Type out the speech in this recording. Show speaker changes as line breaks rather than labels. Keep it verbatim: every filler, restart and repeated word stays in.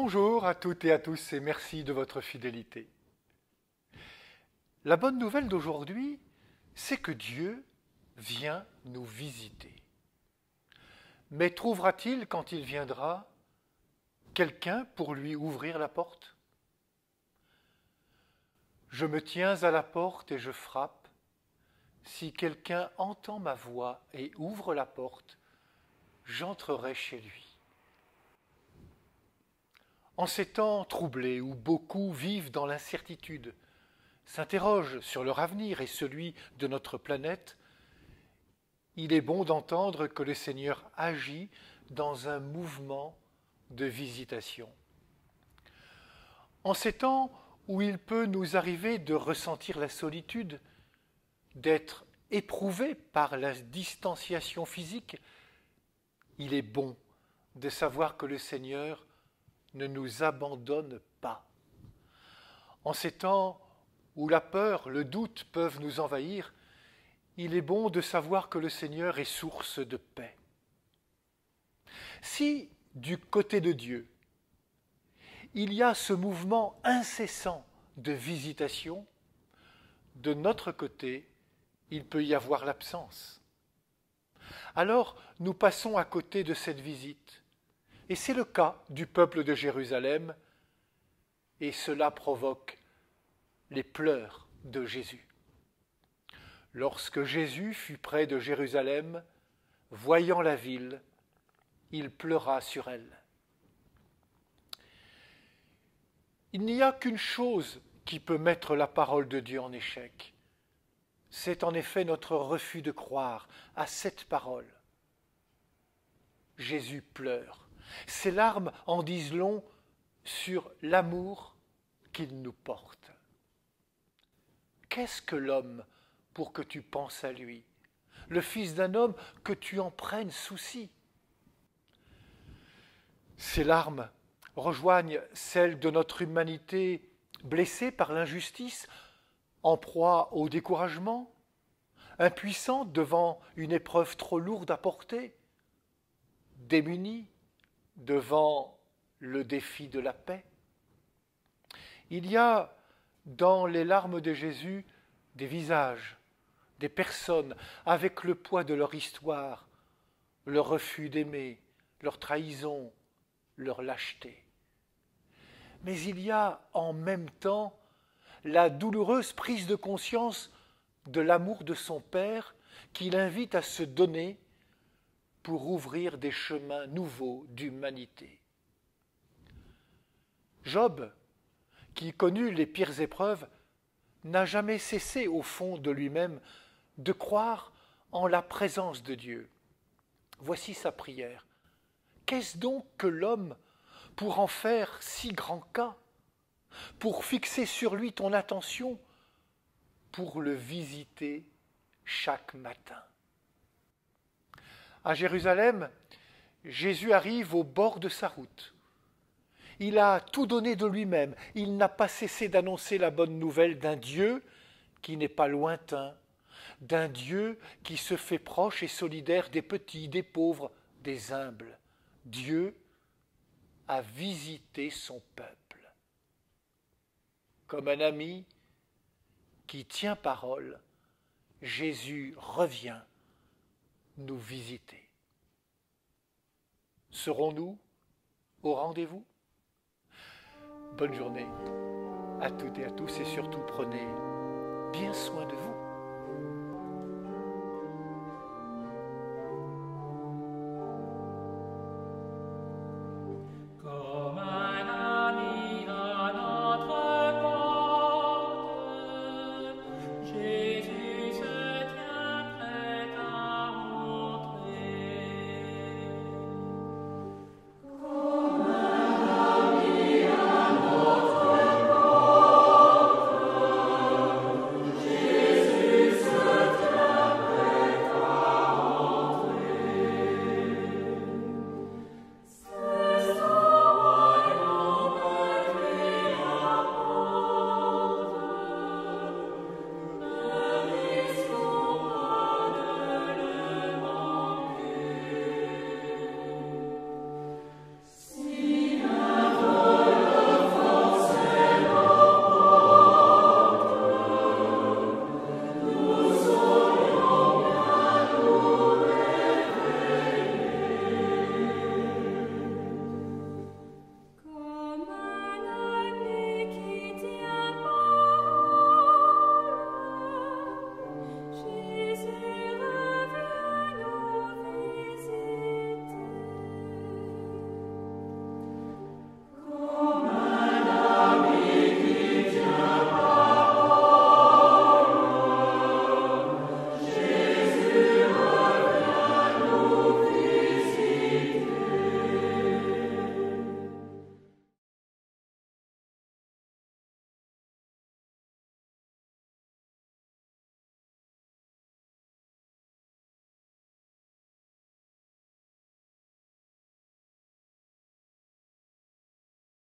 Bonjour à toutes et à tous et merci de votre fidélité. La bonne nouvelle d'aujourd'hui, c'est que Dieu vient nous visiter. Mais trouvera-t-il, quand il viendra, quelqu'un pour lui ouvrir la porte? Je me tiens à la porte et je frappe. Si quelqu'un entend ma voix et ouvre la porte, j'entrerai chez lui. En ces temps troublés où beaucoup vivent dans l'incertitude, s'interrogent sur leur avenir et celui de notre planète, il est bon d'entendre que le Seigneur agit dans un mouvement de visitation. En ces temps où il peut nous arriver de ressentir la solitude, d'être éprouvés par la distanciation physique, il est bon de savoir que le Seigneur ne nous abandonne pas. En ces temps où la peur, le doute peuvent nous envahir, il est bon de savoir que le Seigneur est source de paix. Si, du côté de Dieu, il y a ce mouvement incessant de visitation, de notre côté, il peut y avoir l'absence. Alors, nous passons à côté de cette visite. Et c'est le cas du peuple de Jérusalem, et cela provoque les pleurs de Jésus. Lorsque Jésus fut près de Jérusalem, voyant la ville, il pleura sur elle. Il n'y a qu'une chose qui peut mettre la parole de Dieu en échec. C'est en effet notre refus de croire à cette parole. Jésus pleure. Ses larmes en disent long sur l'amour qu'il nous porte. Qu'est-ce que l'homme pour que tu penses à lui? Le fils d'un homme que tu en prennes souci? Ces larmes rejoignent celles de notre humanité blessée par l'injustice, en proie au découragement, impuissante devant une épreuve trop lourde à porter, démunie devant le défi de la paix. Il y a dans les larmes de Jésus des visages, des personnes avec le poids de leur histoire, leur refus d'aimer, leur trahison, leur lâcheté. Mais il y a en même temps la douloureuse prise de conscience de l'amour de son Père qui l'invite à se donner pour ouvrir des chemins nouveaux d'humanité. Job, qui connut les pires épreuves, n'a jamais cessé au fond de lui-même de croire en la présence de Dieu. Voici sa prière. Qu'est-ce donc que l'homme pour en faire si grand cas, pour fixer sur lui ton attention, pour le visiter chaque matin? À Jérusalem, Jésus arrive au bord de sa route. Il a tout donné de lui-même. Il n'a pas cessé d'annoncer la bonne nouvelle d'un Dieu qui n'est pas lointain, d'un Dieu qui se fait proche et solidaire des petits, des pauvres, des humbles. Dieu a visité son peuple. Comme un ami qui tient parole, Jésus revient nous visiter. Serons-nous au rendez-vous? Bonne journée à toutes et à tous et surtout prenez bien soin de vous.